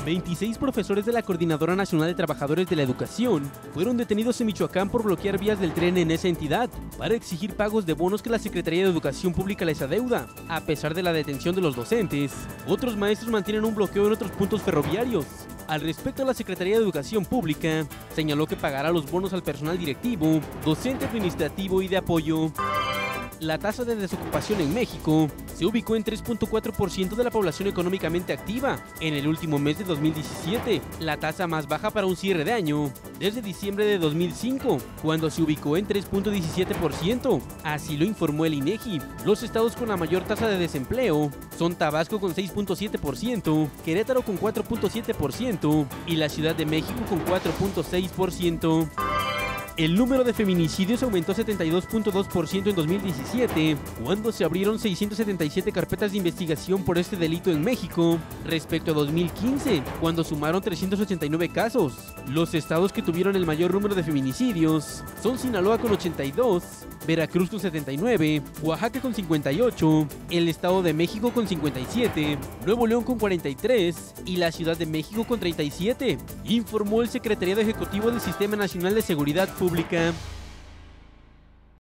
26 profesores de la Coordinadora Nacional de Trabajadores de la Educación fueron detenidos en Michoacán por bloquear vías del tren en esa entidad para exigir pagos de bonos que la Secretaría de Educación Pública les adeuda. A pesar de la detención de los docentes, otros maestros mantienen un bloqueo en otros puntos ferroviarios. Al respecto, la Secretaría de Educación Pública señaló que pagará los bonos al personal directivo, docente administrativo y de apoyo. La tasa de desocupación en México se ubicó en 3.4% de la población económicamente activa en el último mes de 2017, la tasa más baja para un cierre de año desde diciembre de 2005, cuando se ubicó en 3.17%. Así lo informó el INEGI. Los estados con la mayor tasa de desempleo son Tabasco con 6.7%, Querétaro con 4.7% y la Ciudad de México con 4.6%. El número de feminicidios aumentó 72.2% en 2017, cuando se abrieron 677 carpetas de investigación por este delito en México, respecto a 2015, cuando sumaron 389 casos. Los estados que tuvieron el mayor número de feminicidios son Sinaloa con 82, Veracruz con 79, Oaxaca con 58, el Estado de México con 57, Nuevo León con 43 y la Ciudad de México con 37, informó el Secretariado Ejecutivo del Sistema Nacional de Seguridad Pública.